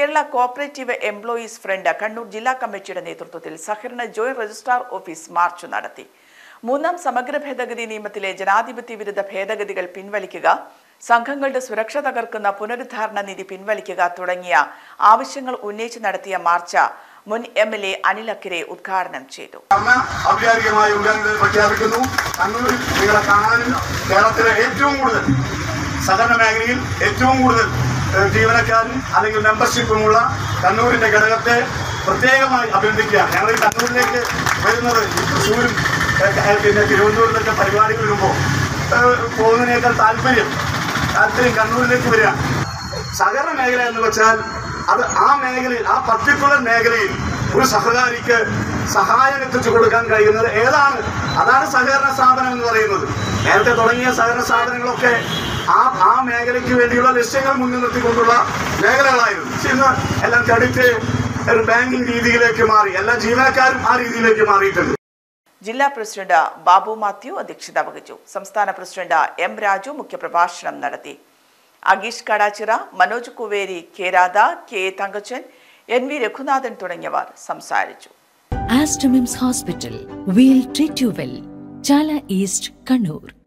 Kerala cooperative employees front Kannur ജില്ലാ കമ്മിറ്റിയുടെ നേതൃത്വത്തിൽ സഹകരണ ജോയിന്റ് രജിസ്ട്രാർ ഓഫീസ് മാർച്ച് നടത്തി. മൂന്നാം സമഗ്ര ഭേദഗതി നിയമത്തിലെ ജനാധിപത്യ വിരുദ്ധ ഭേദഗതികൾ പിൻവലിക്കുക, സംഘങ്ങളുടെ സുരക്ഷ തകർക്കുന്ന പുനരുദ്ധാരണ നിധി പിൻവലിക്കുക തുടങ്ങിയ ആവശ്യങ്ങൾ ഉന്നയിച്ച് നടത്തിയ മാർച്ച് മുൻ MLA അനിൽ അക്കിരെ ഉദ്ഘാടനം ചെയ്തു. കേരളത്തിലെ ഏറ്റവും കൂടുതൽ സഹകരണ മേഖലയിൽ ഏറ്റവും കൂടുതൽ ജീവനക്കാരും അല്ലെങ്കിൽ മെമ്പർഷിപ്പുമുള്ള കണ്ണൂരിന്റെ ഘടകത്തെ പ്രത്യേകമായി അഭിനന്ദിക്കുകയാണ്. ഞങ്ങൾ ഈ കണ്ണൂരിലേക്ക് വരുന്നത് തൃശ്ശൂരും പിന്നെ തിരുവനന്തപുരത്തൊക്കെ പരിപാടികൾ വരുമ്പോൾ പോകുന്നതിനേക്കാൾ താല്പര്യം കണ്ണൂരിലേക്ക് വരിക. സഹകരണ മേഖല എന്ന് വെച്ചാൽ അത് ആ മേഖലയിൽ, ആ പർട്ടിക്കുലർ മേഖലയിൽ ഒരു സഹകാരിക്ക് സഹായം എത്തിച്ചു കൊടുക്കാൻ കഴിയുന്നത് ഏതാണ്? അതാണ് സഹകരണ സ്ഥാപനം എന്ന് പറയുന്നത്. നേരത്തെ തുടങ്ങിയ സഹകരണ സ്ഥാപനങ്ങളൊക്കെ ആ മേഖലയ്ക്ക് വേണ്ടിയുള്ള ലക്ഷ്യങ്ങൾ മുന്നിൽ നിർത്തിക്കൊണ്ടുള്ള മേഖലകളായിരുന്നു. ഇന്ന് എല്ലാം കടുത്ത് ഒരു ബാങ്കിംഗ് രീതിയിലേക്ക് മാറി. എല്ലാ ജീവനക്കാരും ആ രീതിയിലേക്ക് മാറിയിട്ടുണ്ട്. ജില്ലാ പ്രസിഡന്റ് ബാബു മാത്യു അധ്യക്ഷത വഹിച്ചു. സംസ്ഥാന പ്രസിഡന്റ് M രാജു മുഖ്യപ്രഭാഷണം നടത്തി. Ageesh Kadachira, Manoj Kuveri, K Radha, K Thankachan, NV Raghunathan തുടങ്ങിയവർ സംസാരിച്ചു. Aster MIMS Hospital, we'll treat you well. Chala East, Kannur.